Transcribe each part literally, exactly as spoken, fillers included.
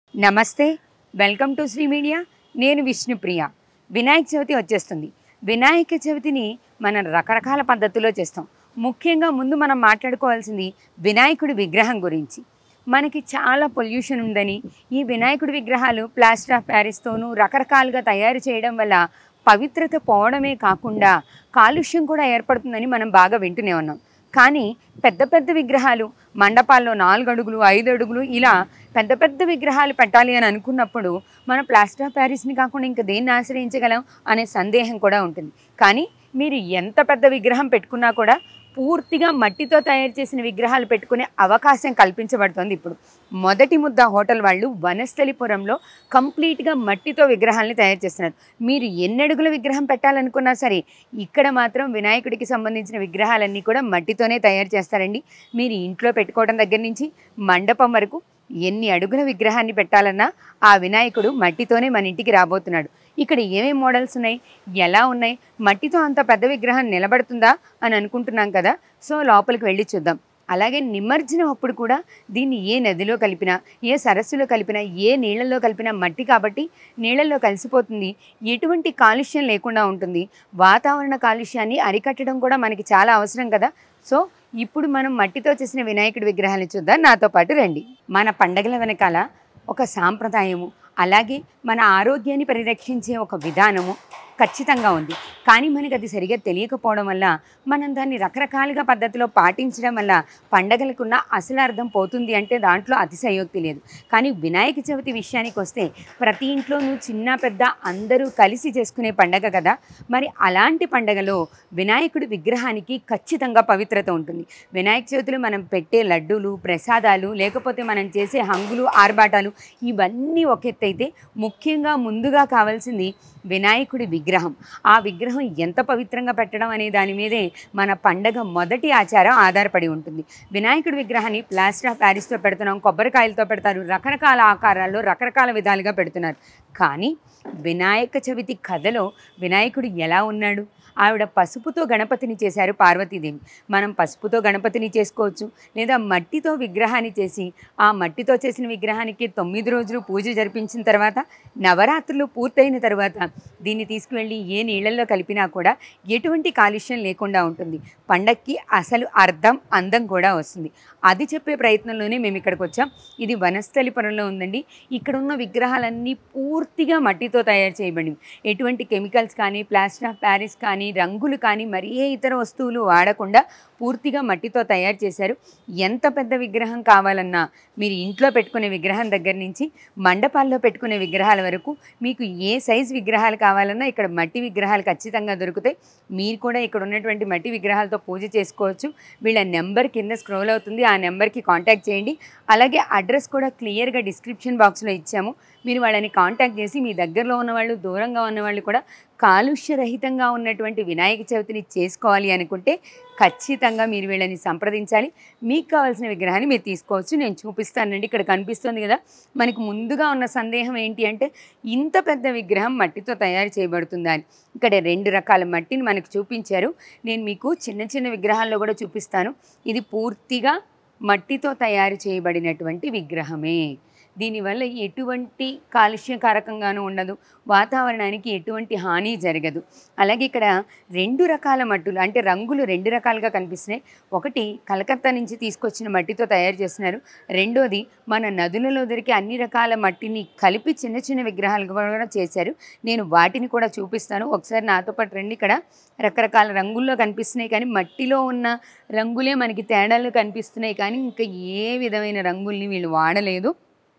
నమస్తే, welcome to Shri media. నేను విష్ణుప్రియ. వినాయక చవితి వచ్చేస్తుంది. వినాయక చవితిని మనం రకరకాల పద్ధతుల్లో చేస్తాం. ముఖ్యంగా ముందు మనం మాట్లాడుకోవాల్సింది వినాయకుడి విగ్రహం గురించి. మనకి చాలా పొల్యూషన్ ఉందని ఈ వినాయకుడి విగ్రహాలు ప్లాస్టర్ ఆఫ్ ప్యారిస్తోనూ రకరకాలుగా తయారు చేయడం వల్ల పవిత్రత పోవడమే కాకుండా కాలుష్యం కూడా ఏర్పడుతుందని మనం బాగా వింటూనే ఉన్నాం. కానీ పెద్ద పెద్ద విగ్రహాలు మండపాల్లో నాలుగు అడుగులు ఐదు అడుగులు ఇలా పెద్ద పెద్ద విగ్రహాలు పెట్టాలి అని అనుకున్నప్పుడు మనం ప్లాస్టర్ ఆఫ్ ప్యారిస్ని కాకుండా ఇంకా దేన్ని ఆశ్రయించగలం అనే సందేహం కూడా ఉంటుంది. కానీ మీరు ఎంత పెద్ద విగ్రహం పెట్టుకున్నా కూడా పూర్తిగా మట్టితో తయారు చేసిన విగ్రహాలు పెట్టుకునే అవకాశం కల్పించబడుతుంది. ఇప్పుడు మొదటి ముద్ద హోటల్ వాళ్ళు వనస్థలిపురంలో కంప్లీట్గా మట్టితో విగ్రహాలని తయారు చేస్తున్నారు. మీరు ఎన్నడుగుల విగ్రహం పెట్టాలనుకున్నా సరే ఇక్కడ మాత్రం వినాయకుడికి సంబంధించిన విగ్రహాలన్నీ కూడా మట్టితోనే తయారు చేస్తారండి. మీరు ఇంట్లో పెట్టుకోవడం దగ్గర నుంచి మండపం వరకు ఎన్ని అడుగుల విగ్రహాన్ని పెట్టాలన్నా ఆ వినాయకుడు మట్టితోనే మన ఇంటికి రాబోతున్నాడు. ఇక్కడ ఏమేమి మోడల్స్ ఉన్నాయి, ఎలా ఉన్నాయి, మట్టితో అంత పెద్ద విగ్రహం నిలబడుతుందా అని అనుకుంటున్నాం కదా. సో లోపలికి వెళ్ళి చూద్దాం. అలాగే నిమజ్జనం అప్పుడు కూడా దీన్ని ఏ నదిలో కలిపినా ఏ సరస్సులో కలిపినా ఏ నీళ్ళల్లో కలిపినా మట్టి కాబట్టి నీళ్ళల్లో కలిసిపోతుంది. ఎటువంటి కాలుష్యం లేకుండా ఉంటుంది. వాతావరణ కాలుష్యాన్ని అరికట్టడం కూడా మనకి చాలా అవసరం కదా. సో ఇప్పుడు మనం మట్టితో చేసిన వినాయకుడి విగ్రహాన్ని చూద్దాం. నాతో పాటు రండి. మన పండగల వెనకాల ఒక సాంప్రదాయము, అలాగే మన ఆరోగ్యాన్ని పరిరక్షించే ఒక విధానము ఖచ్చితంగా ఉంది. కానీ మనకు అది సరిగా తెలియకపోవడం వల్ల మనం దాన్ని రకరకాలుగా పద్ధతిలో పాటించడం వల్ల పండగలకున్న అసలు అర్థం పోతుంది అంటే దాంట్లో అతిశయోక్తి లేదు. కానీ వినాయక చవితి విషయానికి వస్తే ప్రతి ఇంట్లోనూ చిన్న పెద్ద అందరూ కలిసి చేసుకునే పండగ కదా. మరి అలాంటి పండగలో వినాయకుడి విగ్రహానికి ఖచ్చితంగా పవిత్రత ఉంటుంది. వినాయక చవితిలో మనం పెట్టే లడ్డూలు, ప్రసాదాలు, లేకపోతే మనం చేసే హంగులు, ఆర్భాటాలు ఇవన్నీ ఒక ఎత్తు అయితే ముఖ్యంగా ముందుగా కావాల్సింది వినాయకుడి విగ్రహం. ఆ విగ్రహం ఎంత పవిత్రంగా పెట్టడం అనే దాని మీదే మన పండగ మొదటి ఆచారం ఆధారపడి ఉంటుంది. వినాయకుడి విగ్రహాన్ని ప్లాస్టర్ ఆఫ్ ప్యారిస్తో పెడుతున్నాం, కొబ్బరికాయలతో పెడతారు, రకరకాల ఆకారాల్లో రకరకాల విధాలుగా పెడుతున్నారు. కానీ వినాయక చవితి కథలో వినాయకుడు ఎలా ఉన్నాడు? ఆవిడ పసుపుతో గణపతిని చేశారు పార్వతీదేవి. మనం పసుపుతో గణపతిని చేసుకోవచ్చు, లేదా మట్టితో విగ్రహాన్ని చేసి ఆ మట్టితో చేసిన విగ్రహానికి తొమ్మిది రోజులు పూజ జరిపించిన తర్వాత నవరాత్రులు పూర్తయిన తర్వాత దీన్ని తీసుకువెళ్ళి ఏ నీళ్ళల్లో కలిపినా కూడా ఎటువంటి కాలుష్యం లేకుండా ఉంటుంది. పండక్కి అసలు అర్థం అందం కూడా వస్తుంది. అది చెప్పే ప్రయత్నంలోనే మేము ఇక్కడికి వచ్చాం. ఇది వనస్థలిపురంలో ఉందండి. ఇక్కడ ఉన్న విగ్రహాలన్నీ పూర్తిగా మట్టితో తయారు చేయబడి, ఎటువంటి కెమికల్స్ కానీ ప్లాస్టర్ ఆఫ్ ప్యారిస్ కానీ రంగులు కానీ మరి ఏ ఇతర వస్తువులు వాడకుండా పూర్తిగా మట్టితో తయారు చేశారు. ఎంత పెద్ద విగ్రహం కావాలన్నా మీరు ఇంట్లో పెట్టుకునే విగ్రహం దగ్గర నుంచి మండపాల్లో పెట్టుకునే విగ్రహాల వరకు మీకు ఏ సైజు విగ్రహాలు కావాలన్నా ఇక్కడ మట్టి విగ్రహాలు ఖచ్చితంగా దొరుకుతాయి. మీరు కూడా ఇక్కడ ఉన్నటువంటి మట్టి విగ్రహాలతో పూజ చేసుకోవచ్చు. వీళ్ళ నెంబర్ కింద స్క్రోల్ అవుతుంది, ఆ నెంబర్కి కాంటాక్ట్ చేయండి. అలాగే అడ్రస్ కూడా క్లియర్గా డిస్క్రిప్షన్ బాక్స్లో ఇచ్చాము. మీరు వాళ్ళని కాంటాక్ట్ చేసి మీ దగ్గరలో ఉన్నవాళ్ళు, దూరంగా ఉన్నవాళ్ళు కూడా కాలుష్యరహితంగా ఉన్నటువంటి వినాయక చవితిని చేసుకోవాలి అనుకుంటే ఖచ్చితంగా మీరు వీళ్ళని సంప్రదించాలి. మీకు కావాల్సిన విగ్రహాన్ని మీరు తీసుకోవచ్చు. నేను చూపిస్తానండి. ఇక్కడ కనిపిస్తుంది కదా. మనకు ముందుగా ఉన్న సందేహం ఏంటి అంటే ఇంత పెద్ద విగ్రహం మట్టితో తయారు చేయబడుతుందా అని. ఇక్కడ రెండు రకాల మట్టిని మనకు చూపించారు. నేను మీకు చిన్న చిన్న విగ్రహాల్లో కూడా చూపిస్తాను. ఇది పూర్తిగా మట్టితో తయారు చేయబడినటువంటి విగ్రహమే. దీనివల్ల ఎటువంటి కాలుష్యకారకంగానూ ఉండదు, వాతావరణానికి ఎటువంటి హాని జరగదు. అలాగే ఇక్కడ రెండు రకాల మట్టులు అంటే రంగులు రెండు రకాలుగా కనిపిస్తున్నాయి. ఒకటి కలకత్తా నుంచి తీసుకొచ్చిన మట్టితో తయారు చేస్తున్నారు. రెండోది మన నదులలో దొరికే అన్ని రకాల మట్టిని కలిపి చిన్న చిన్న విగ్రహాలు కూడా చేశారు. నేను వాటిని కూడా చూపిస్తాను. ఒకసారి నాతో పాటు రండి. ఇక్కడ రకరకాల రంగుల్లో కనిపిస్తున్నాయి, కానీ మట్టిలో ఉన్న రంగులే మనకి తేడాలు కనిపిస్తున్నాయి. కానీ ఇంకా ఏ విధమైన రంగుల్ని వీళ్ళు వాడలేదు.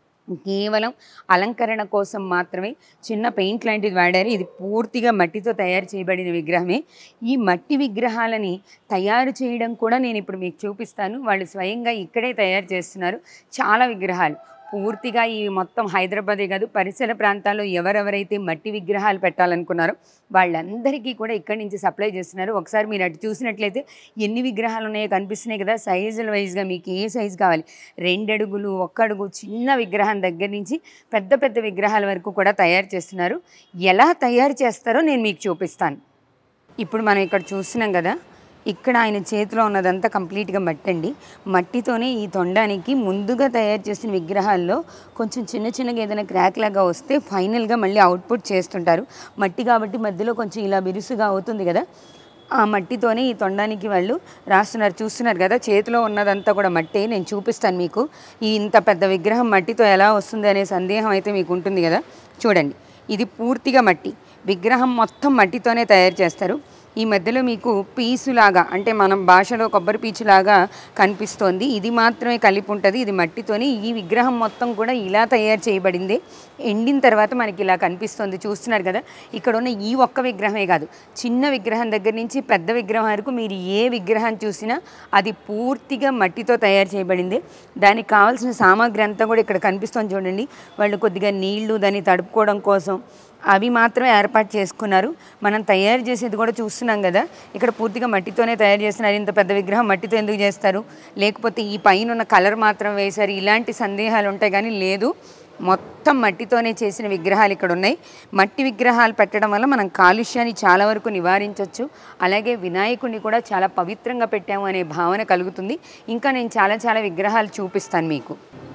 కేవలం అలంకరణ కోసం మాత్రమే చిన్న పెయింట్ లాంటిది వాడారు. ఇది పూర్తిగా మట్టితో తయారు చేయబడిన విగ్రహమే. ఈ మట్టి విగ్రహాలని తయారు చేయడం కూడా నేను ఇప్పుడు మీకు చూపిస్తాను. వాళ్ళు స్వయంగా ఇక్కడే తయారు చేస్తున్నారు చాలా విగ్రహాలు. పూర్తిగా ఈ మొత్తం హైదరాబాదే కాదు, పరిసర ప్రాంతాల్లో ఎవరెవరైతే మట్టి విగ్రహాలు పెట్టాలనుకున్నారో వాళ్ళందరికీ కూడా ఇక్కడి నుంచి సప్లై చేస్తున్నారు. ఒకసారి మీరు అటు చూసినట్లయితే ఎన్ని విగ్రహాలు ఉన్నాయో కనిపిస్తున్నాయి కదా. సైజుల వైజ్గా మీకు ఏ సైజు కావాలి, రెండు అడుగులు, ఒక్క అడుగు, చిన్న విగ్రహం దగ్గర నుంచి పెద్ద పెద్ద విగ్రహాల వరకు కూడా తయారు చేస్తున్నారు. ఎలా తయారు చేస్తారో నేను మీకు చూపిస్తాను. ఇప్పుడు మనం ఇక్కడ చూస్తున్నాం కదా, ఇక్కడ ఆయన చేతిలో ఉన్నదంతా కంప్లీట్గా మట్టి అండి. మట్టితోనే ఈ తొండానికి ముందుగా తయారు చేసిన విగ్రహాల్లో కొంచెం చిన్న చిన్నగా ఏదైనా క్రాక్ లాగా వస్తే ఫైనల్గా మళ్ళీ అవుట్పుట్ చేస్తుంటారు. మట్టి కాబట్టి మధ్యలో కొంచెం ఇలా బిరుసుగా అవుతుంది కదా, ఆ మట్టితోనే ఈ తొండానికి వాళ్ళు రాస్తున్నారు. చూస్తున్నారు కదా, చేతిలో ఉన్నదంతా కూడా మట్టే. నేను చూపిస్తాను మీకు. ఈ ఇంత పెద్ద విగ్రహం మట్టితో ఎలా వస్తుంది అనే సందేహం అయితే మీకు ఉంటుంది కదా. చూడండి, ఇది పూర్తిగా మట్టి. విగ్రహం మొత్తం మట్టితోనే తయారు చేస్తారు. ఈ మధ్యలో మీకు పీసులాగా, అంటే మనం భాషలో కొబ్బరి పీచులాగా కనిపిస్తోంది. ఇది మాత్రమే కలిపి ఉంటుంది. ఇది మట్టితోని. ఈ విగ్రహం మొత్తం కూడా ఇలా తయారు చేయబడింది. ఎండిన తర్వాత మనకి ఇలా కనిపిస్తుంది. చూస్తున్నారు కదా, ఇక్కడ ఉన్న ఈ ఒక్క విగ్రహమే కాదు, చిన్న విగ్రహం దగ్గర నుంచి పెద్ద విగ్రహం వరకు మీరు ఏ విగ్రహం చూసినా అది పూర్తిగా మట్టితో తయారు చేయబడింది. దానికి కావాల్సిన సామాగ్రి అంతా కూడా ఇక్కడ కనిపిస్తుంది. చూడండి, వాళ్ళు కొద్దిగా నీళ్లు దాన్ని తడుపుకోవడం కోసం అవి మాత్రమే ఏర్పాటు చేసుకున్నారు. మనం తయారు చేసేది కూడా చూస్తున్నాం కదా, ఇక్కడ పూర్తిగా మట్టితోనే తయారు చేస్తున్నారు. ఇంత పెద్ద విగ్రహం మట్టితో ఎందుకు చేస్తారు, లేకపోతే ఈ పైన ఉన్న కలర్ మాత్రం వేశారు, ఇలాంటి సందేహాలు ఉంటాయి. కానీ లేదు, మొత్తం మట్టితోనే చేసిన విగ్రహాలు ఇక్కడ ఉన్నాయి. మట్టి విగ్రహాలు పెట్టడం వల్ల మనం కాలుష్యాన్ని చాలా వరకు నివారించవచ్చు. అలాగే వినాయకుడిని కూడా చాలా పవిత్రంగా పెట్టాము అనే భావన కలుగుతుంది. ఇంకా నేను చాలా చాలా విగ్రహాలు చూపిస్తాను మీకు.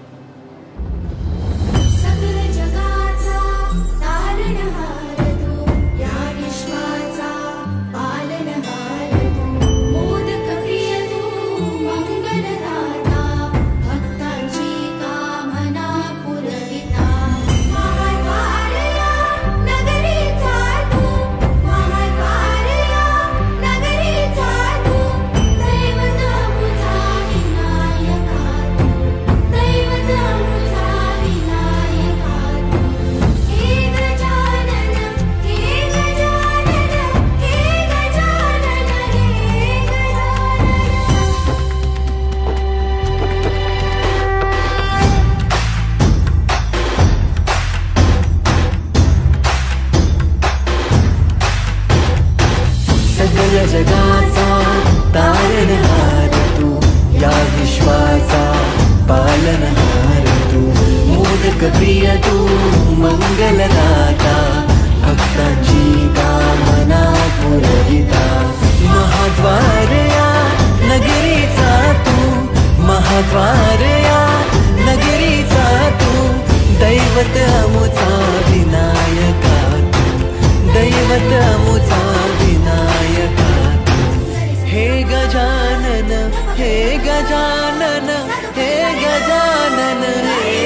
जगाचा तारणहार तू, या विश्वाचा पालनहार तू, मोदक प्रिय तू, मंगलदाता, भक्तांची कामना पुरविता, महाद्वार या नगरीचा तू, महाद्वार या नगरीचा तू, दैवत अमुचा विनायका तू, दैवत अमुचा विनायका तू, हे गजानन हे गजानन हे गजानन हे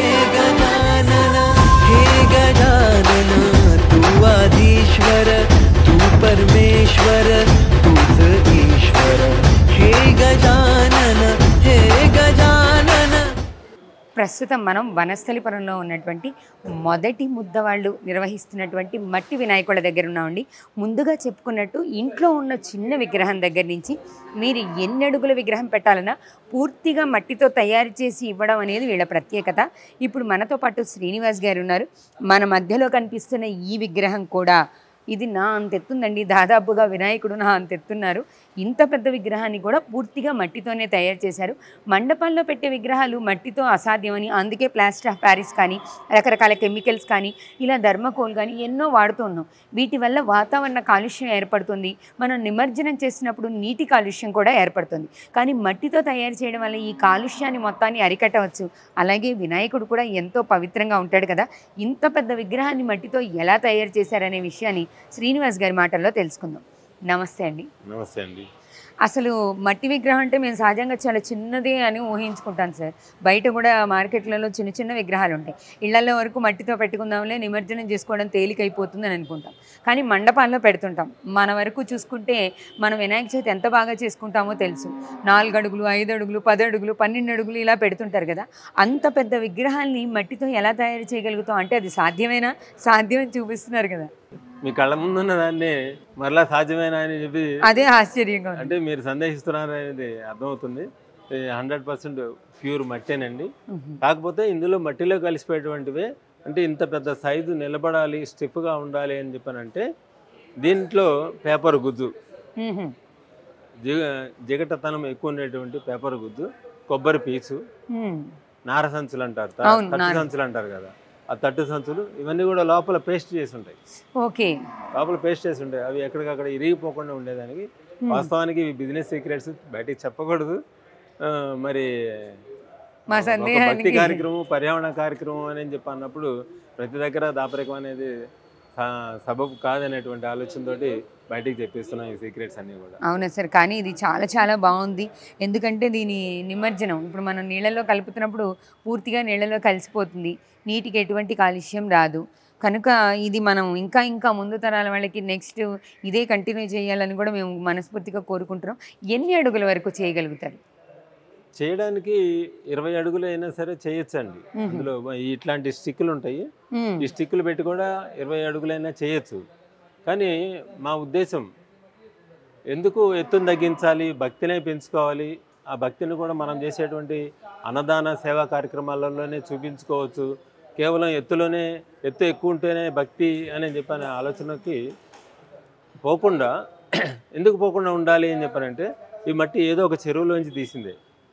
गजानन हे गजानन, तू आधीश्वर तू परमेश्वर तूच ईश्वर, हे गजानन हे गजानन. ప్రస్తుతం మనం వనస్థలిపురంలో ఉన్నటువంటి మొదటి ముద్ద వాళ్ళు నిర్వహిస్తున్నటువంటి మట్టి వినాయకుల దగ్గర ఉన్నామండి. ముందుగా చెప్పుకున్నట్టు ఇంట్లో ఉన్న చిన్న విగ్రహం దగ్గర నుంచి మీరు ఎన్ని అడుగుల విగ్రహం పెట్టాలన్నా పూర్తిగా మట్టితో తయారు చేసి ఇవ్వడం అనేది వీళ్ళ ప్రత్యేకత. ఇప్పుడు మనతో పాటు శ్రీనివాస్ గారు ఉన్నారు. మన మధ్యలో కనిపిస్తున్న ఈ విగ్రహం కూడా ఇది నా అంత ఎత్తుందండి. దాదాపుగా వినాయకుడు నా అంత ఎత్తున్నారు. ఇంత పెద్ద విగ్రహాన్ని కూడా పూర్తిగా మట్టితోనే తయారు చేశారు. మండపాల్లో పెట్టే విగ్రహాలు మట్టితో అసాధ్యమని, అందుకే ప్లాస్టర్ ఆఫ్ ప్యారిస్ కానీ, రకరకాల కెమికల్స్ కానీ, ఇలా ధర్మకోల్ కానీ ఎన్నో వాడుతూ ఉన్నాం. వీటి వల్ల వాతావరణ కాలుష్యం ఏర్పడుతుంది. మనం నిమజ్జనం చేసినప్పుడు నీటి కాలుష్యం కూడా ఏర్పడుతుంది. కానీ మట్టితో తయారు చేయడం వల్ల ఈ కాలుష్యాన్ని మొత్తాన్ని అరికట్టవచ్చు. అలాగే వినాయకుడు కూడా ఎంతో పవిత్రంగా ఉంటాడు కదా. ఇంత పెద్ద విగ్రహాన్ని మట్టితో ఎలా తయారు చేశారనే విషయాన్ని శ్రీనివాస్ గారి మాటల్లో తెలుసుకుందాం. నమస్తే అండి. నమస్తే అండి. అసలు మట్టి విగ్రహం అంటే మేము సహజంగా చాలా చిన్నదే అని ఊహించుకుంటాను సార్. బయట కూడా మార్కెట్లలో చిన్న చిన్న విగ్రహాలు ఉంటాయి. ఇళ్లలో వరకు మట్టితో పెట్టుకుందాంలే, నిమజ్జనం చేసుకోవడం తేలికైపోతుంది అని అనుకుంటాం. కానీ మండపాల్లో పెడుతుంటాం. మన వరకు చూసుకుంటే మనం వినాయక చవితి ఎంత బాగా చేసుకుంటామో తెలుసు. నాలుగు అడుగులు, ఐదు అడుగులు, పది అడుగులు, పన్నెండు అడుగులు ఇలా పెడుతుంటారు కదా. అంత పెద్ద విగ్రహాల్ని మట్టితో ఎలా తయారు చేయగలుగుతాం అంటే అది సాధ్యమేనా? సాధ్యమని చూపిస్తున్నారు కదా. మీ కళ్ళ ముందున్న దాన్ని మరలా సాధ్యమేనా అని చెప్పి అదే ఆశ్చర్యంగా అంటే మీరు సందేహిస్తున్నారు అనేది అర్థమవుతుంది. హండ్రెడ్ పర్సెంట్ ప్యూర్ మట్టేనండి. కాకపోతే ఇందులో మట్టిలో కలిసిపోయేటువంటివే. అంటే ఇంత పెద్ద సైజు నిలబడాలి, స్టిఫ్గా ఉండాలి అని చెప్పానంటే దీంట్లో పేపర్ గుజ్జు, జిగ జిగటతనం ఎక్కువ ఉండేటువంటి పేపర్ గుజ్జు, కొబ్బరి పీచు, నార సంచులు అంటారు, తట్టు సంచులు అంటారు కదా, ఆ తట్టు సంచులు, ఇవన్నీ కూడా లోపల పేస్ట్ చేసి ఉంటాయి. ఓకే, లోపల పేస్ట్ చేసి ఉంటాయి. అవి ఎక్కడికక్కడ ఇరిగిపోకుండా ఉండేదానికి వాస్తవానికి బిజినెస్ సీక్రెట్స్ బయటికి చెప్పకూడదు. ఆ, మరి మా ఒక భక్తి సందేహానికి కార్యక్రమం పర్యావరణ కార్యక్రమం అని చెప్పి అన్నప్పుడు ప్రతి దగ్గర దాపరికం అనేది స- సబబు కాదనేటువంటి ఆలోచనతోటి బయటికి చెప్పిస్తున్నాం ఈ సీక్రెట్స్ అన్నీ కూడా. అవునా సార్, కానీ ఇది చాలా చాలా బాగుంది. ఎందుకంటే దీని నిమజ్జనం ఇప్పుడు మనం నీళ్ళలో కలుపుతున్నప్పుడు పూర్తిగా నీళ్ళలో కలిసిపోతుంది, నీటికి ఎటువంటి కాలుష్యం రాదు. కనుక ఇది మనం ఇంకా ఇంకా ముందు తరాల వాళ్ళకి నెక్స్ట్ ఇదే కంటిన్యూ చేయాలని కూడా మేము మనస్ఫూర్తిగా కోరుకుంటున్నాం. ఎన్ని అడుగుల వరకు చేయగలుగుతారు? చేయడానికి ఇరవై అడుగులు అయినా సరే చేయొచ్చండి. అందులో ఈ ఇట్లాంటి స్టిక్కులు ఉంటాయి, మ్మ్. ఈ స్టిక్కులు పెట్టి కూడా ఇరవై అడుగులైనా చేయొచ్చు. కానీ మా ఉద్దేశం ఎందుకు ఎత్తును తగ్గించాలి, భక్తినే పెంచుకోవాలి. ఆ భక్తిని కూడా మనం చేసేటువంటి అన్నదాన సేవా కార్యక్రమాలలోనే చూపించుకోవచ్చు. కేవలం ఎత్తులోనే ఎత్తు ఎక్కువ ఉంటేనే భక్తి అని చెప్పిన ఆలోచనకి పోకుండా ఎందుకు పోకుండా ఉండాలి అని చెప్పానంటే ఈ మట్టి ఏదో ఒక చెరువులోంచి తీసిందే.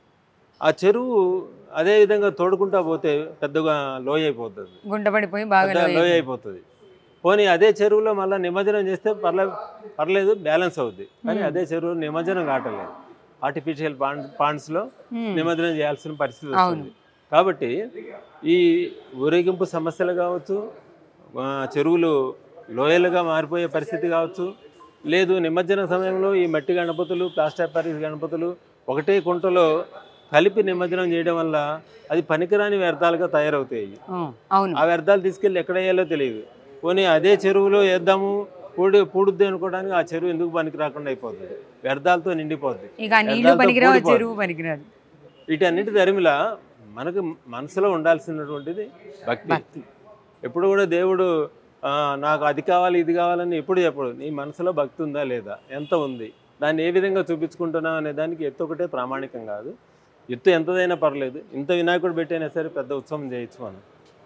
ఆ చెరువు అదే విధంగా తోడుకుంటా పోతే పెద్దగా లోయ అయిపోతుంది, గుంట పడిపోయి బాగా పెద్ద లోయ అయిపోతుంది. పోనీ అదే చెరువులో మళ్ళీ నిమజ్జనం చేస్తే పర్లే పర్లేదు బ్యాలెన్స్ అవుద్ది. కానీ అదే చెరువు నిమజ్జనం కావట్లేదు, ఆర్టిఫిషియల్ పాండ్ పాండ్స్లో నిమజ్జనం చేయాల్సిన పరిస్థితి వస్తుంది. కాబట్టి ఈ ఊరేగింపు సమస్యలు కావచ్చు, ఆ, చెరువులు లోయలుగా మారిపోయే పరిస్థితి కావచ్చు, లేదు నిమజ్జన సమయంలో ఈ మట్టి గణపతులు ప్లాస్టర్ ప్యారిస్ గణపతులు ఒకటే కుంటలో కలిపి నిమజ్జనం చేయడం వల్ల అది పనికిరాని వ్యర్థాలుగా తయారవుతాయి. అవును, ఆ వ్యర్థాలు తీసుకెళ్ళి ఎక్కడ వేయాలో తెలియదు. పోనీ అదే చెరువులో వేద్దాము పూడి పూడుద్ది అనుకోవడానికి ఆ చెరువు ఎందుకు పనికి రాకుండా అయిపోతుంది, వ్యర్థాలతో నిండిపోద్ది. ఇక నీళ్లు పనికిరావు, చెరువు పనికిరాదు. వీటన్నిటి ధరిమిలా మనకు మనసులో ఉండాల్సినటువంటిది భక్తి. భక్తి ఎప్పుడు కూడా దేవుడు ఆ, నాకు అది కావాలి ఇది కావాలని ఎప్పుడు చెప్పడు. నీ మనసులో భక్తి ఉందా లేదా, ఎంత ఉంది, దాన్ని ఏ విధంగా చూపించుకుంటున్నావు అనే దానికి ఎత్తు ఒకటే ప్రామాణికం కాదు. ఎత్తు ఎంతదైనా పర్లేదు, ఇంత వినాయకుడు పెట్టైనా సరే పెద్ద ఉత్సవం చేయొచ్చు మనం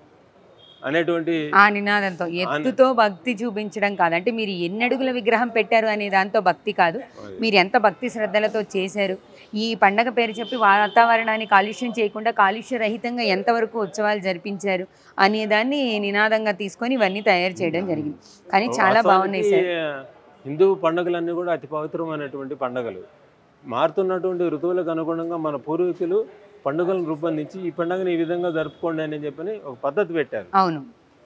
అనేటువంటి ఆ నినాదంతో ఎత్తుతో భక్తి చూపించడం కాదు. అంటే మీరు ఎన్ని అడుగుల విగ్రహం పెట్టారు అనే దాంతో భక్తి కాదు, మీరు ఎంత భక్తి శ్రద్ధలతో చేశారు. ఈ పండగ పేరు చెప్పి వాతావరణాన్ని కాలుష్యం చేయకుండా కాలుష్య రహితంగా ఎంతవరకు ఉత్సవాలు జరిపించారు అనే దాన్ని నినాదంగా తీసుకొని ఇవన్నీ తయారు చేయడం జరిగింది. కానీ చాలా బాగున్నాయి సార్. హిందూ పండుగలన్నీ కూడా అతి పవిత్రమైనటువంటి పండుగలు. మారుతున్నటువంటి ఋతువులకు అనుగుణంగా మన పూర్వీకులు పండుగలను రూపొందించి ఈ పండుగను ఈ విధంగా జరుపుకోండి అని చెప్పని ఒక పద్ధతి పెట్టారు. అవును,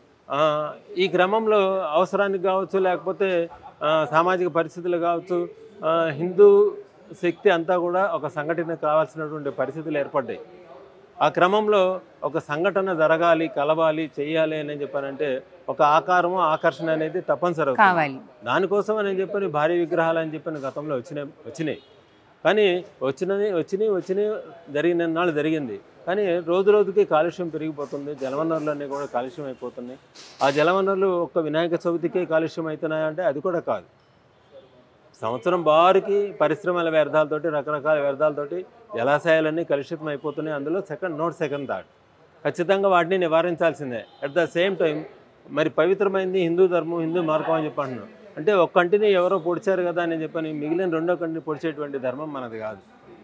ఈ క్రమంలో అవసరానికి కావచ్చు, లేకపోతే సామాజిక పరిస్థితులు కావచ్చు, హిందూ శక్తి అంతా కూడా ఒక సంఘటన కావాల్సినటువంటి పరిస్థితులు ఏర్పడ్డాయి. ఆ క్రమంలో ఒక సంఘటన జరగాలి, కలవాలి, చెయ్యాలి అని చెప్పానంటే ఒక ఆకారము ఆకర్షణ అనేది తప్పనిసరి కావాలి. దానికోసం అని చెప్పని భారీ విగ్రహాలు అని చెప్పని గతంలో వచ్చినాయి వచ్చినాయి కానీ వచ్చినది వచ్చినాయి వచ్చినాయి జరిగిన నాళ్ళు జరిగింది. కానీ రోజు రోజుకి కాలుష్యం పెరిగిపోతుంది, జలవనరులన్నీ కూడా కాలుష్యం అయిపోతున్నాయి. ఆ జలవనరులు ఒక్క వినాయక చవితికే కాలుష్యం అవుతున్నాయంటే అది కూడా కాదు. సంవత్సరం బారికి పరిశ్రమల వ్యర్థాలతోటి రకరకాల వ్యర్థాలతోటి జలాశయాలన్నీ కలుషితం అయిపోతున్నాయి. అందులో సెకండ్ నోట్ సెకండ్ థాట్ ఖచ్చితంగా వాటిని నివారించాల్సిందే. అట్ ద సేమ్ టైం మరి పవిత్రమైంది హిందూ ధర్మం, హిందూ మార్గం అని చెప్పి అంటున్నాం. అంటే ఒక కంటిని ఎవరో పొడిచారు కదా అని చెప్పని మిగిలిన రెండో కంటిని పొడిచేటువంటి ధర్మం మనది కాదు.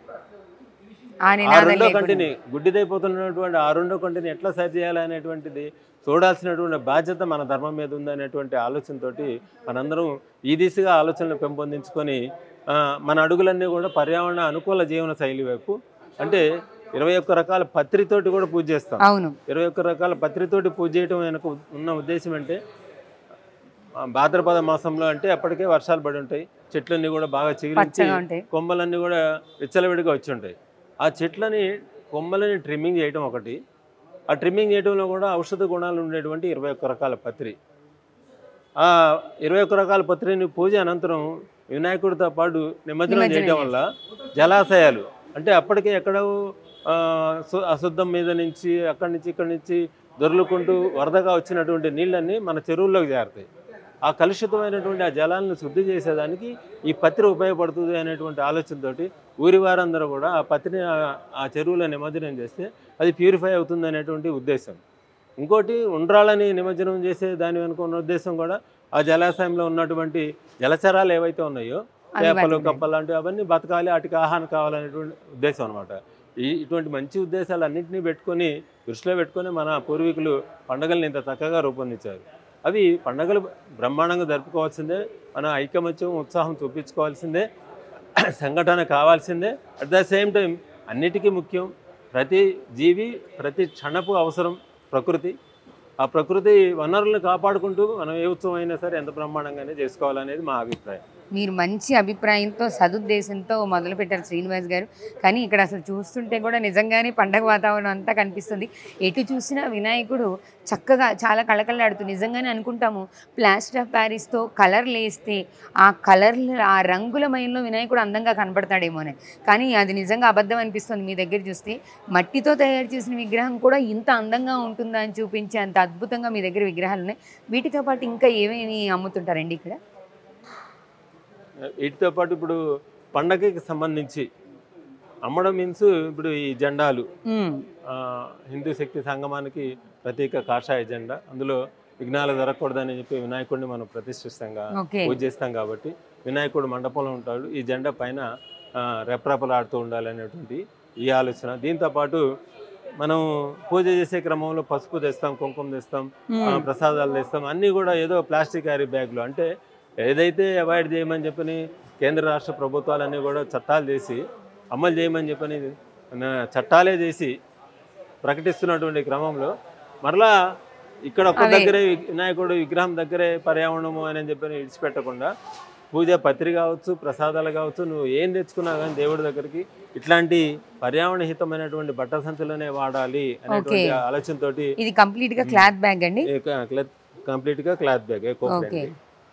ఆ ఆ రెండో కంటిని గుడ్డిదైపోతున్నటువంటి ఆ రెండో కంటిని ఎట్లా సరి చేయాలి అనేటువంటిది చూడాల్సినటువంటి బాధ్యత మన ధర్మం మీద ఉందనేటువంటి ఆలోచనతోటి మనందరం ఈ దిశగా ఆలోచనలు పెంపొందించుకొని మన అడుగులన్నీ కూడా పర్యావరణ అనుకూల జీవన శైలి వైపు, అంటే ఇరవై ఒక్క రకాల పత్రితోటి కూడా పూజ చేస్తాం. అవును, ఇరవై ఒక్క రకాల పత్రితోటి పూజ చేయడం వెనక ఉన్న ఉద్దేశం అంటే భాద్రపద మాసంలో అంటే అప్పటికే వర్షాలు పడి ఉంటాయి, చెట్లన్నీ కూడా బాగా చిగురించి కొమ్మలన్నీ కూడా విచ్చలవిడిగా వచ్చి ఉంటాయి. ఆ చెట్లని కొమ్మలని ట్రిమ్మింగ్ చేయడం ఒకటి, ఆ ట్రిమ్మింగ్ చేయడంలో కూడా ఔషధ గుణాలు ఉండేటువంటి ఇరవై ఒక్క రకాల పత్రి, ఆ ఇరవై ఒక్క రకాల పత్రిని పూజ అనంతరం వినాయకుడితో పాటు నిమజ్జనం చేయడం వల్ల జలాశయాలు అంటే అప్పటికే ఎక్కడో అశుద్ధం మీద నుంచి అక్కడి నుంచి ఇక్కడి నుంచి దొర్లుకుంటూ వరదగా వచ్చినటువంటి నీళ్ళన్నీ మన చెరువుల్లోకి చేరుతాయి. ఆ కలుషితమైనటువంటి ఆ జలాలను శుద్ధి చేసేదానికి ఈ పత్రి ఉపయోగపడుతుంది అనేటువంటి ఆలోచనతోటి ఊరి వారందరూ కూడా ఆ పత్రిని ఆ చెరువులో నిమజ్జనం చేస్తే అది ప్యూరిఫై అవుతుంది అనేటువంటి ఉద్దేశం. ఇంకోటి ఉండ్రాళ్ళని నిమజ్జనం చేసే దాని వెనుక ఉన్న ఉద్దేశం కూడా ఆ జలాశయంలో ఉన్నటువంటి జలచరాలు ఏవైతే ఉన్నాయో చేపలు కప్పలు లాంటివి అవన్నీ బతకాలి, వాటికి ఆహారం కావాలనేటువంటి ఉద్దేశం అనమాట. ఈ ఇటువంటి మంచి ఉద్దేశాలు అన్నింటినీ పెట్టుకొని దృష్టిలో పెట్టుకొని మన పూర్వీకులు పండుగలను ఇంత చక్కగా రూపొందించారు. అవి పండుగలు బ్రహ్మాండంగా జరుపుకోవాల్సిందే, మన ఐకమత్యం ఉత్సాహం చూపించుకోవాల్సిందే. సంఘటన కావాల్సిందే. అట్ ద సేమ్ టైం అన్నిటికీ ముఖ్యం ప్రతి జీవి ప్రతి క్షణపు అవసరం ప్రకృతి. ఆ ప్రకృతి వనరులను కాపాడుకుంటూ మనం ఏ ఉత్సవం అయినా సరే ఎంత బ్రహ్మాండంగానే చేసుకోవాలనేది మా అభిప్రాయం. మీరు మంచి అభిప్రాయంతో సదుద్దేశంతో మొదలుపెట్టారు శ్రీనివాస్ గారు. కానీ ఇక్కడ అసలు చూస్తుంటే కూడా నిజంగానే పండగ వాతావరణం అంతా కనిపిస్తుంది. ఎటు చూసినా వినాయకుడు చక్కగా చాలా కళకళలాడుతూ నిజంగానే అనుకుంటాము ప్లాస్టర్ ఆఫ్ ప్యారిస్తో కలర్లు వేస్తే ఆ కలర్లు ఆ రంగుల మయంలో వినాయకుడు అందంగా కనపడతాడేమోనే. కానీ అది నిజంగా అబద్ధం అనిపిస్తుంది. మీ దగ్గర చూస్తే మట్టితో తయారు చేసిన విగ్రహం కూడా ఇంత అందంగా ఉంటుందా అని చూపించే అంత అద్భుతంగా మీ దగ్గర విగ్రహాలు ఉన్నాయి. వీటితో పాటు ఇంకా ఏమేమి అమ్ముతుంటారండి ఇక్కడ? వీటితో పాటు ఇప్పుడు పండగకి సంబంధించి అమ్మడం మీన్స్ ఇప్పుడు ఈ జెండాలు, హిందూ శక్తి సంగమానికి ప్రత్యేక కాషాయ జెండా, అందులో విఘ్నాలు జరగకూడదని చెప్పి వినాయకుడిని మనం ప్రతిష్ఠిస్తాం, పూజ చేస్తాం. కాబట్టి వినాయకుడు మండపంలో ఉంటాడు, ఈ జెండా పైన రెప్రపలాడుతూ ఉండాలి అనేటువంటి ఈ ఆలోచన. దీంతోపాటు మనం పూజ చేసే క్రమంలో పసుపు తెస్తాం, కుంకుమ తెస్తాం, ప్రసాదాలు తెస్తాం, అన్నీ కూడా ఏదో ప్లాస్టిక్ క్యారీ బ్యాగ్లు. అంటే ఏదైతే అవాయిడ్ చేయమని చెప్పని కేంద్ర రాష్ట్ర ప్రభుత్వాలన్నీ కూడా చట్టాలు చేసి అమలు చేయమని చెప్పని చట్టాలే చేసి ప్రకటిస్తున్నటువంటి క్రమంలో మరలా ఇక్కడ ఒక దగ్గరే వినాయకుడు విగ్రహం దగ్గరే పర్యావరణము అని చెప్పని విడిచిపెట్టకుండా పూజ పత్రి కావచ్చు, ప్రసాదాలు కావచ్చు, నువ్వు ఏం తెచ్చుకున్నా కానీ దేవుడి దగ్గరికి ఇట్లాంటి పర్యావరణ హితమైనటువంటి బట్ట సంచులనే వాడాలి అనేటువంటి ఆలోచనతోటి ఇది కంప్లీట్ గా క్లాత్ బ్యాగ్ అండి. కంప్లీట్ గా క్లాత్ బ్యాగ్ ఎకో ఫ్రెండ్లీ.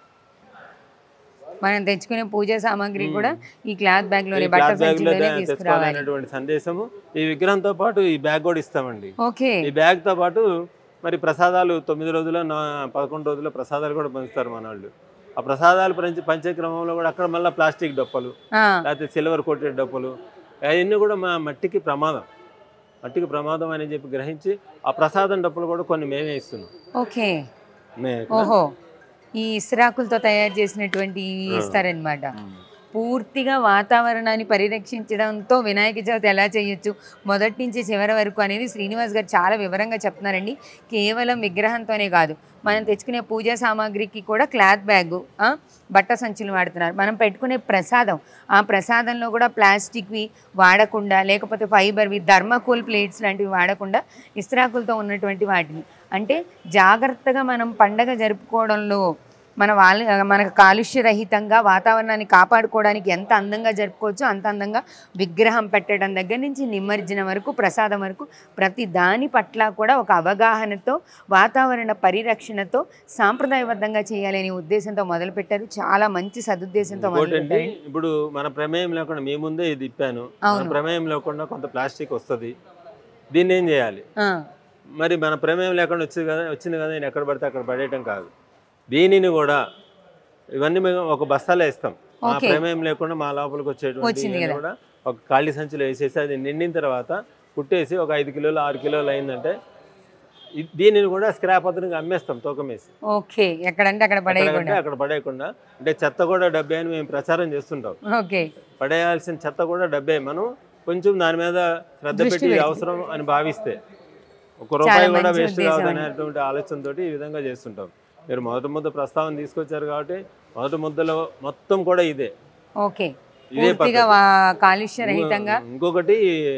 మనం తెచ్చుకునే పూజా సామాగ్రి కూడా ఈ క్లాత్ బ్యాగ్ లోనే బట్ట సంచిలోనే తీసుకురావాలనేటువంటి సందేశము. ఈ విగ్రహంతో పాటు ఈ బ్యాగ్ కూడా ఇస్తామండి. ఓకే. ఈ బ్యాగ్ తో పాటు మరి ప్రసాదాలు తొమ్మిది రోజులు పదకొండు రోజుల్లో ప్రసాదాలు కూడా పంచుతారు మన వాళ్ళు. ఆ ప్రసాదాలు పంచే పంచే క్రమంలో కూడా అక్కడ మళ్ళీ ప్లాస్టిక్ డప్పులు, లేకపోతే సిల్వర్ కోటెడ్ డప్పులు, అవన్నీ కూడా మా మట్టికి ప్రమాదం, మట్టికి ప్రమాదం అని చెప్పి గ్రహించి ఆ ప్రసాదం డప్పులు కూడా కొన్ని మేమే ఇస్తున్నాం. ఓకే. ఓహో, ఈ ఇస్రాకులతో తయారు చేసినటువంటి ఇస్తారనమాట. పూర్తిగా వాతావరణాన్ని పరిరక్షించడంతో వినాయక చవితి ఎలా చేయొచ్చు మొదటి నుంచి చివరి వరకు అనేది శ్రీనివాస్ గారు చాలా వివరంగా చెప్తున్నారండి. కేవలం విగ్రహంతోనే కాదు, మనం తెచ్చుకునే పూజా సామాగ్రికి కూడా క్లాత్ బ్యాగు, బట్ట సంచులు వాడుతున్నారు. మనం పెట్టుకునే ప్రసాదం, ఆ ప్రసాదంలో కూడా ప్లాస్టిక్వి వాడకుండా, లేకపోతే ఫైబర్వి, థర్మాకోల్ ప్లేట్స్ లాంటివి వాడకుండా ఇస్రాకులతో ఉన్నటువంటి వాటిని, అంటే జాగ్రత్తగా మనం పండగ జరుపుకోవడంలో మన వాళ్ళ మనకు కాలుష్యరహితంగా వాతావరణాన్ని కాపాడుకోవడానికి ఎంత అందంగా జరుపుకోవచ్చో అంత అందంగా విగ్రహం పెట్టడం దగ్గర నుంచి నిమజ్జనం వరకు, ప్రసాదం వరకు ప్రతి దాని పట్ల కూడా ఒక అవగాహనతో, వాతావరణ పరిరక్షణతో సాంప్రదాయబద్ధంగా చేయాలనే ఉద్దేశంతో మొదలుపెట్టారు. చాలా మంచి సదుద్దేశంతో మొదలుపెట్టారు. ఇప్పుడు మన ప్రమేయం లేకుండా మీ ముందే ఇది ఇప్పాను, ప్రమేయం లేకుండా కొంత ప్లాస్టిక్ వస్తుంది, దీన్ని ఏం చేయాలి? మరి మన ప్రమేయం లేకుండా వచ్చింది కదా వచ్చింది కదా నేను ఎక్కడ పడితే అక్కడ పడేయటం కాదు. దీనిని కూడా ఇవన్నీ మేము ఒక బస్తాలో వేస్తాం, మా ప్రమేయం లేకుండా మా లోపలికి వచ్చేటువంటి కూడా ఒక ఖాళీ సంచులు వేసేసి అది నిండిన తర్వాత కుట్టేసి ఒక ఐదు కిలోలు ఆరు కిలోలు అయిందంటే దీనిని కూడా స్క్రాప్ అతనికి అమ్మేస్తాం తూకమేసి. ఓకే. ఎక్కడంటే అక్కడ పడేయకుండా అక్కడ పడేయకుండా అంటే చెత్త కూడా డబ్బే అని మేము ప్రచారం చేస్తుంటాం. ఓకే. పడేయాల్సిన చెత్త కూడా డబ్బే, మనం కొంచెం దాని మీద శ్రద్ధ పెట్టి అవసరం అని భావిస్తే ఒక రూపాయి కూడా వేస్ట్ కాదనేటువంటి ఆలోచనతో ఈ విధంగా చేస్తుంటాం. మీరు మొదటి ముద్ద ప్రస్తావన తీసుకొచ్చారు కాబట్టి మొదటి ముద్దలో మొత్తం కూడా ఇదే. ఓకే. ఇదే కాలుష్య రహితంగా. ఇంకొకటి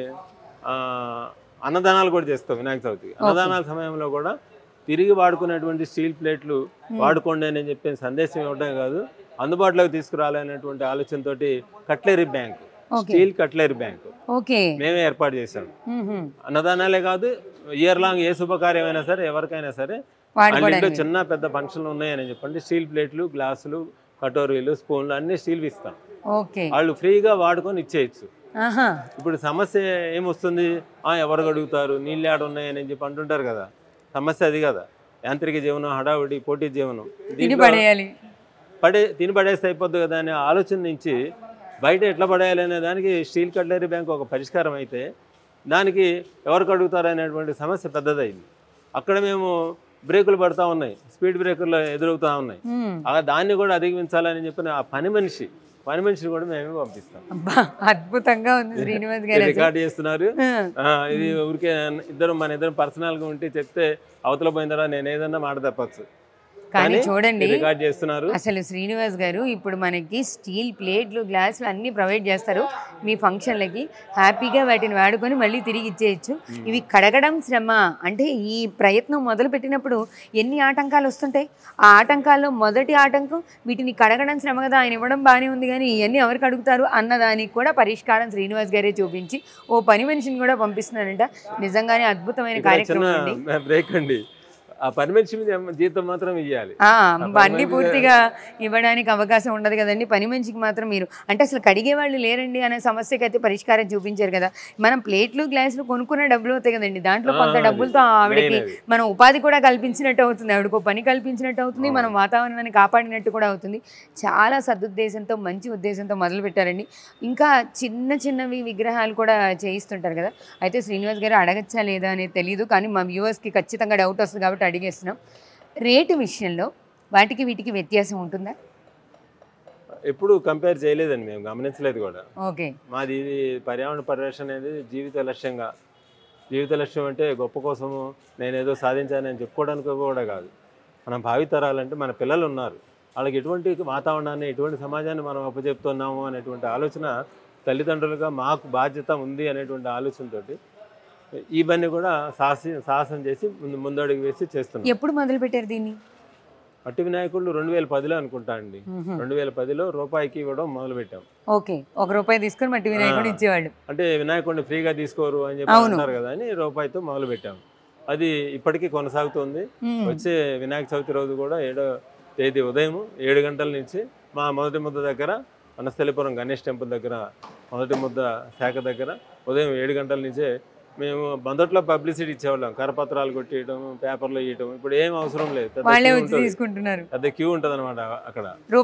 అన్నదానాలు కూడా చేస్తాం వినాయక చవితికి. అన్నదానాల సమయంలో కూడా తిరిగి వాడుకునేటువంటి స్టీల్ ప్లేట్లు వాడుకోండి అని చెప్పి సందేశం ఇవ్వడం కాదు, అందుబాటులోకి తీసుకురాలనేటువంటి ఆలోచనతో cutlery bank, steel cutlery bank మేమే ఏర్పాటు చేశాం. అన్నదానాలే కాదు, ఇయర్ లాంగ్ ఏ శుభకార్యమైనా సరే ఎవరికైనా సరే ఇంట్లో చిన్న పెద్ద ఫంక్షన్లు ఉన్నాయని చెప్పండి, స్టీల్ ప్లేట్లు, గ్లాసులు, కటోరీలు, స్పూన్లు అన్ని స్టీల్ ఇస్తాం. వాళ్ళు ఫ్రీగా వాడుకొని ఇచ్చేయచ్చు. ఇప్పుడు సమస్య ఏమొస్తుంది, ఎవరు అడుగుతారు, నీళ్ళు ఆడ ఉన్నాయని చెప్పి అంటుంటారు కదా, సమస్య అది కదా. యాంత్రిక జీవనం, హడావుడి, పోటీ జీవనం, పడే తిని పడేస్తే అయిపోద్ది కదా అనే ఆలోచన నుంచి బయట ఎట్లా పడేయాలి అనే దానికి స్టీల్ కట్లరీ బ్యాంక్ ఒక పరిష్కారం అయితే దానికి ఎవరికి అడుగుతారు అనేటువంటి సమస్య పెద్దదైంది. అక్కడ మేము బ్రేకులు పడతా ఉన్నాయి, స్పీడ్ బ్రేకర్లు ఎదురవుతా ఉన్నాయి. దాన్ని కూడా అధిగమించాలని చెప్పిన ఆ పని మనిషి పని మనిషిని కూడా మేమే పంపిస్తాం. అద్భుతంగా ఉంది శ్రీనివాస్ గారు. రికార్డ్ చేస్తున్నారు. ఇది ఊరికే ఇద్దరు మన ఇద్దరు పర్సనల్ గా ఉంటే చెప్తే అవతల పోయిన తర్వాత నేను ఏదన్నా మాట తప్పచ్చు. కానీ చూడండి రికార్డ్ చేస్తున్నారు. అసలు శ్రీనివాస్ గారు ఇప్పుడు మనకి స్టీల్ ప్లేట్లు గ్లాసులు అన్నీ ప్రొవైడ్ చేస్తారు మీ ఫంక్షన్లకి. హ్యాపీగా వాటిని వాడుకొని మళ్ళీ తిరిగి ఇచ్చేయచ్చు. ఇవి కడగడం శ్రమ. అంటే ఈ ప్రయత్నం మొదలు పెట్టినప్పుడు ఎన్ని ఆటంకాలు వస్తుంటాయి. ఆ ఆటంకాల్లో మొదటి ఆటంకం వీటిని కడగడం శ్రమ కదా, ఆయన ఇవ్వడం బాగానే ఉంది కానీ ఇవన్నీ ఎవరికి అడుగుతారు అన్నదానికి కూడా పరిష్కారం శ్రీనివాస్ గారే చూపించి ఓ పని మనిషిని కూడా పంపిస్తున్నారంట. నిజంగానే అద్భుతమైన కార్యక్రమం అండి. బ్రేక్ అండి. ఆ పని మనిషి మీద జీతం మాత్రం ఇవ్వాలి. అన్ని పూర్తిగా ఇవ్వడానికి అవకాశం ఉండదు కదండి. పని మనిషికి మాత్రం మీరు అంటే అసలు కడిగే వాళ్ళు లేరండి అనే సమస్యకి అయితే పరిష్కారం చూపించారు కదా. మనం ప్లేట్లు గ్లాసులు కొనుక్కున్న డబ్బులు అవుతాయి కదండి, దాంట్లో కొంత డబ్బులతో ఆవిడకి మనం ఉపాధి కూడా కల్పించినట్టు అవుతుంది, ఆవిడకు పని కల్పించినట్టు అవుతుంది, మనం వాతావరణాన్ని కాపాడినట్టు కూడా అవుతుంది. చాలా సదుద్దేశంతో మంచి ఉద్దేశంతో మొదలు పెట్టారండి. ఇంకా చిన్న చిన్నవి విగ్రహాలు కూడా చేయిస్తుంటారు కదా. అయితే శ్రీనివాస్ గారు అడగచ్చా లేదా అనేది తెలియదు, కానీ మా వ్యూవర్స్కి ఖచ్చితంగా డౌట్ వస్తుంది కాబట్టి అడిగేస్తున్నాం. రేటు విషయంలో వాటికి వీటికి వ్యత్యాసం ఉంటుందా? ఎప్పుడు కంపేర్ చేయలేదండి, మేము గమనించలేదు కూడా. ఓకే. మాది ఇది పర్యావరణ పరిరక్షణ అనేది జీవిత లక్ష్యంగా. జీవిత లక్ష్యం అంటే గొప్ప కోసము నేనేదో సాధించానని చెప్పుకోవడానికి కూడా కాదు. మనం భావితరాలంటే మన పిల్లలు ఉన్నారు, వాళ్ళకి ఎటువంటి వాతావరణాన్ని ఎటువంటి సమాజాన్ని మనం అప్పచెప్తున్నాము అనేటువంటి ఆలోచన తల్లిదండ్రులుగా మాకు బాధ్యత ఉంది అనేటువంటి ఆలోచనతోటి ఇవన్నీ కూడా సాహసి సాహసం చేసి ముందు ముందడుగు వేసి చేస్తున్నాం. ఎప్పుడు మొదలు పెట్టారు దీన్ని? మట్టి వినాయకుళ్ళు రెండు వేల పదిలో అనుకుంటా అండి. రెండు వేల పదిలో రూపాయికి ఇవ్వడం మొదలు పెట్టాం. ఓకే. ఒక రూపాయి తీసుకొని మట్టి వినాయకుడు ఇచ్చేవాళ్ళు. అంటే వినాయకుడిని ఫ్రీగా తీసుకోరు అని చెప్పి అంటారు కదా అని రూపాయితో మొదలు పెట్టాం. అది ఇప్పటికీ కొనసాగుతుంది. వచ్చే వినాయక చవితి రోజు కూడా ఏడో తేదీ ఉదయం ఏడు గంటల నుంచి మా మొదటి ముద్ద దగ్గర వనస్థలిపురం గణేష్ టెంపుల్ దగ్గర మొదటి ముద్ద శాఖ దగ్గర ఉదయం ఏడు గంటల నుంచే మేము మొదట్లో పబ్లిసిటీ ఇచ్చేవాళ్ళం. కరపత్రాలు కొట్టేయడం, పేపర్లో ఇవ్వడం. ఇప్పుడు ఏం అవసరం లేదు, పెద్ద క్యూ ఉంటుంది అనమాట. అక్కడ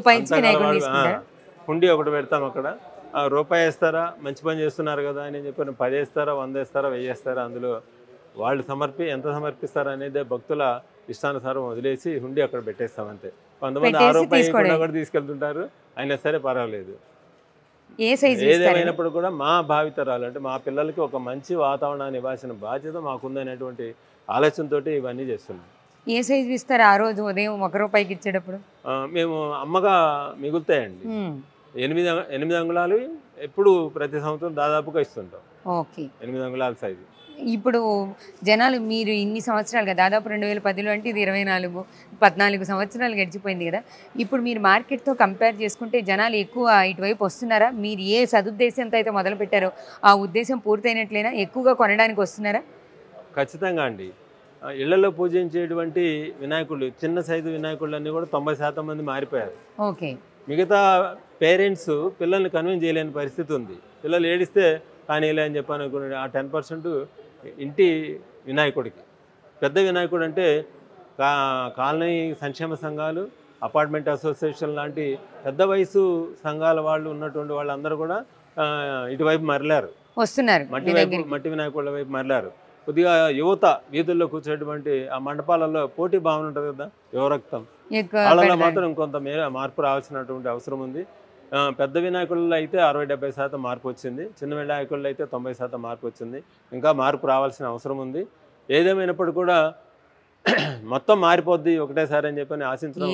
హుండీ ఒకటి పెడతాం. అక్కడ రూపాయి వేస్తారా, మంచి పని చేస్తున్నారు కదా అని చెప్పి పది వేస్తారా, వంద వేస్తారా, వెయ్యి వేస్తారా, అందులో వాళ్ళు సమర్పి ఎంత సమర్పిస్తారా అనేది భక్తుల ఇష్టానుసారం వదిలేసి హుండీ అక్కడ పెట్టేస్తాం అంతే. కొంతమంది ఆ రూపాయి కూడా తీసుకెళ్తుంటారు, అయినా సరే పర్వాలేదు. ఏదేమైనప్పుడు కూడా మా భావితరాలు అంటే మా పిల్లలకి ఒక మంచి వాతావరణాన్ని ఇవ్వాల్సిన బాధ్యత మాకుందనేటువంటి ఆలోచనతో ఇవన్నీ చేస్తున్నాం. ఏ సైజు ఇస్తారు ఆ రోజు ఉదయం ఒక రూపాయికి ఇచ్చేటప్పుడు? మేము అమ్మగా మిగులుతాయండి. ఎనిమిది ఎనిమిది అంగుళాలు ఎప్పుడు ప్రతి సంవత్సరం దాదాపుగా ఇస్తుంటాం. ఓకే. ఎనిమిది అంగుళాల సైజు. ఇప్పుడు జనాలు మీరు ఇన్ని సంవత్సరాలుగా దాదాపు రెండు వేల పదిలో అంటే ఇది ఇరవై నాలుగు పద్నాలుగు సంవత్సరాలు గడిచిపోయింది కదా. ఇప్పుడు మీరు మార్కెట్తో కంపేర్ చేసుకుంటే జనాలు ఎక్కువ ఇటువైపు వస్తున్నారా? మీరు ఏ సదుద్దేశంతో అయితే మొదలు పెట్టారో ఆ ఉద్దేశం పూర్తయినట్లేనా? ఎక్కువగా కొనడానికి వస్తున్నారా? ఖచ్చితంగా అండి. ఇళ్లలో పూజించేటువంటి వినాయకుళ్ళు, చిన్న సైజు వినాయకుళ్ళు అన్నీ కూడా తొంభై శాతం మంది మారిపోయారు. ఓకే. మిగతా పేరెంట్స్ పిల్లల్ని కన్విన్స్ చేయలేని పరిస్థితి ఉంది. పిల్లలు ఏడిస్తే కానీలే అని చెప్పాను అనుకున్నాడు. ఆ టెన్ పర్సెంట్ ఇంటి వినాయకుడికి. పెద్ద వినాయకుడు అంటే కా కాలనీ సంక్షేమ సంఘాలు, అపార్ట్మెంట్ అసోసియేషన్ లాంటి పెద్ద వయసు సంఘాల వాళ్ళు ఉన్నటువంటి వాళ్ళందరూ కూడా ఇటువైపు మరలారు, వస్తున్నారు. మట్టి వైపు మట్టి వినాయకుల వైపు మరలారు. కొద్దిగా యువత వీధుల్లో కూర్చోటువంటి ఆ మండపాలలో పోటీ భావన ఉంటుంది కదా, యువరక్తం, వాళ్ళలో మాత్రం కొంత మేర మార్పు రావాల్సినటువంటి అవసరం ఉంది. పెద్ద వినాయకుల్లో అయితే అరవై డెబ్బై శాతం మార్పు వచ్చింది, చిన్న వినాయకుల్లో అయితే తొంభై శాతం మార్పు వచ్చింది. ఇంకా మార్పు రావాల్సిన అవసరం ఉంది. ఏదేమైనప్పుడు కూడా మొత్తం మారిపోద్ది ఒకటేసారి అని చెప్పని ఆశించడం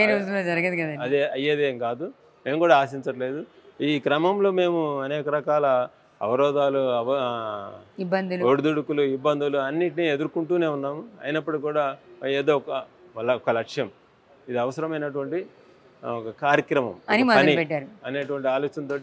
అదే అయ్యేదేం కాదు. మేము కూడా ఆశించట్లేదు. ఈ క్రమంలో మేము అనేక రకాల అవరోధాలు, అవ ఇబ్బందులు, ఒడిదుడుకులు, ఇబ్బందులు అన్నిటినీ ఎదుర్కొంటూనే ఉన్నాము. అయినప్పుడు కూడా ఏదో ఒక వాళ్ళ ఒక లక్ష్యం, ఇది అవసరమైనటువంటి ఒక కార్యక్రమం అనేటువంటి ఆలోచనతో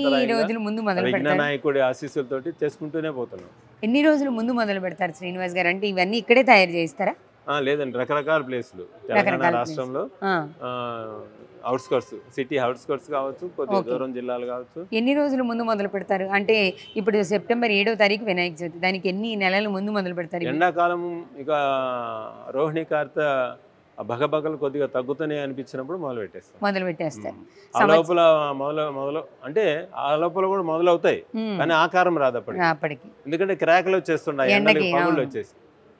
విఘ్ననాయకుడి ఆశీస్సులతోటి చేసుకుంటూనే పోతున్నాం. ఎన్ని రోజులు ముందు మొదలు పెడతారు శ్రీనివాస్ గారు? అంటే ఇవన్నీ ఇక్కడే తయారు చేస్తారా? లేదండి, రకరకాల ప్లేసులు తెలంగాణ రాష్ట్రంలో అవుట్స్కర్ట్స్, సిటీ అవుట్స్కర్ట్స్ కావచ్చు, కొద్దిగా దూరం జిల్లాలు కావచ్చు. ఎన్ని రోజులు ముందు మొదలు పెడతారు? అంటే ఇప్పుడు సెప్టెంబర్ ఏడో తారీఖు వినాయక చవితి, దానికి ఎన్ని నెలలు ముందు మొదలు పెడతారు? ఎండాకాలం ఇక రోహిణి కార్త బగబగలు కొద్దిగా తగ్గుతూనే అనిపించినప్పుడు మొదలు పెట్టేస్తాం మొదలు పెట్టేస్తారు ఆ లోపల మొదలు మొదలు అంటే ఆ లోపల కూడా మొదలు అవుతాయి, కానీ ఆకారం రాదు అప్పటికి. ఎందుకంటే క్రాకులు వచ్చేస్తున్నాయి, పగుళ్ళు వచ్చేసి.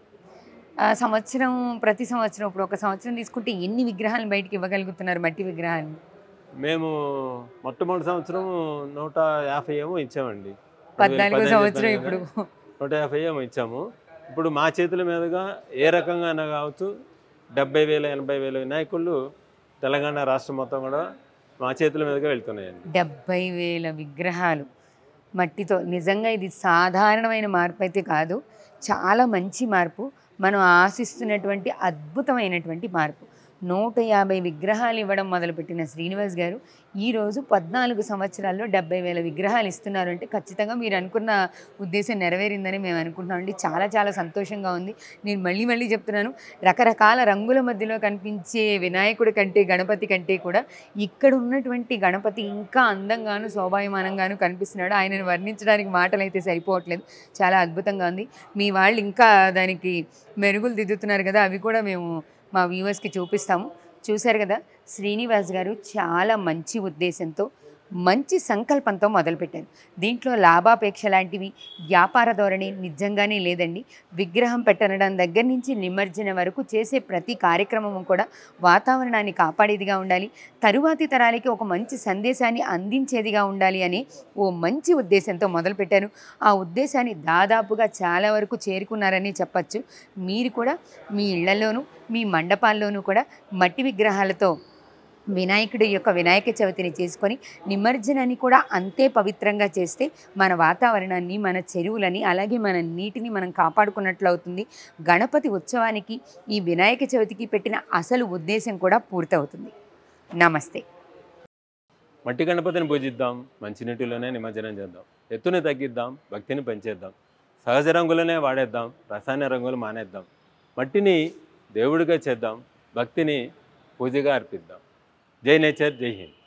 సంవత్సరం ప్రతి సంవత్సరం ఇప్పుడు ఒక సంవత్సరం తీసుకుంటే ఎన్ని విగ్రహాలు బయటకి ఇవ్వగలుగుతున్నారు మట్టి విగ్రహాలు? మేము మొట్టమొదటి సంవత్సరం నూట యాభై ఏమో ఇచ్చామండి. పద్నాలుగో సంవత్సరం ఇప్పుడు నూట యాభై ఏమో ఇచ్చాము. ఇప్పుడు మా చేతుల మీదుగా ఏ రకంగా కావచ్చు డెబ్బై వేల ఎనభై వేల వినాయకుళ్ళు తెలంగాణ రాష్ట్రం మొత్తం కూడా మా చేతుల మీదుగా వెళ్తున్నాయండి. డెబ్బై వేల విగ్రహాలు మట్టితో, నిజంగా ఇది సాధారణమైన మార్పు అయితే కాదు, చాలా మంచి మార్పు, మనం ఆశిస్తున్నటువంటి అద్భుతమైనటువంటి మార్పు. నూట యాభై విగ్రహాలు ఇవ్వడం మొదలుపెట్టిన శ్రీనివాస్ గారు ఈరోజు పద్నాలుగు సంవత్సరాల్లో డెబ్బై వేల విగ్రహాలు ఇస్తున్నారు అంటే ఖచ్చితంగా మీరు అనుకున్న ఉద్దేశం నెరవేరిందని మేము అనుకుంటున్నామండి. చాలా చాలా సంతోషంగా ఉంది. నేను మళ్ళీ మళ్ళీ చెప్తున్నాను, రకరకాల రంగుల మధ్యలో కనిపించే వినాయకుడి కంటే గణపతి కంటే కూడా ఇక్కడ ఉన్నటువంటి గణపతి ఇంకా అందంగాను శోభాయమానంగాను కనిపిస్తున్నాడు. ఆయనను వర్ణించడానికి మాటలు అయితే సరిపోవట్లేదు, చాలా అద్భుతంగా ఉంది. మీ వాళ్ళు ఇంకా దానికి మెరుగులు దిద్దుతున్నారు కదా, అవి కూడా మేము మా వ్యూవర్స్కి చూపిస్తాము. చూశారు కదా, శ్రీనివాస్ గారు చాలా మంచి ఉద్దేశంతో మంచి సంకల్పంతో మొదలుపెట్టారు. దీంట్లో లాభాపేక్ష లాంటివి వ్యాపార ధోరణి నిజంగానే లేదండి. విగ్రహం పెట్టడం దగ్గర నుంచి నిమజ్జన వరకు చేసే ప్రతి కార్యక్రమం కూడా వాతావరణాన్ని కాపాడేదిగా ఉండాలి, తరువాతి తరాలకి ఒక మంచి సందేశాన్ని అందించేదిగా ఉండాలి అని ఓ మంచి ఉద్దేశంతో మొదలుపెట్టారు. ఆ ఉద్దేశాన్ని దాదాపుగా చాలా వరకు చేరుకున్నారని చెప్పచ్చు. మీరు కూడా మీ ఇళ్లలోనూ మీ మండపాల్లోనూ కూడా మట్టి విగ్రహాలతో వినాయకుడి యొక్క వినాయక చవితిని చేసుకొని నిమజ్జనాన్ని కూడా అంతే పవిత్రంగా చేస్తే మన వాతావరణాన్ని, మన చెరువులని, అలాగే మన నీటిని మనం కాపాడుకున్నట్లు అవుతుంది. గణపతి ఉత్సవానికి, ఈ వినాయక చవితికి పెట్టిన అసలు ఉద్దేశం కూడా పూర్తవుతుంది. నమస్తే. మట్టి గణపతిని పూజిద్దాం, మంచినీటిలోనే నిమజ్జనం చేద్దాం, ఎత్తుని తగ్గిద్దాం, భక్తిని పెంచేద్దాం, సహజ రంగులనే వాడేద్దాం, రసాయన రంగులు మానేద్దాం, మట్టిని దేవుడిగా చేద్దాం, భక్తిని పూజగా అర్పిద్దాం. జై నేచర్, జై హింద్.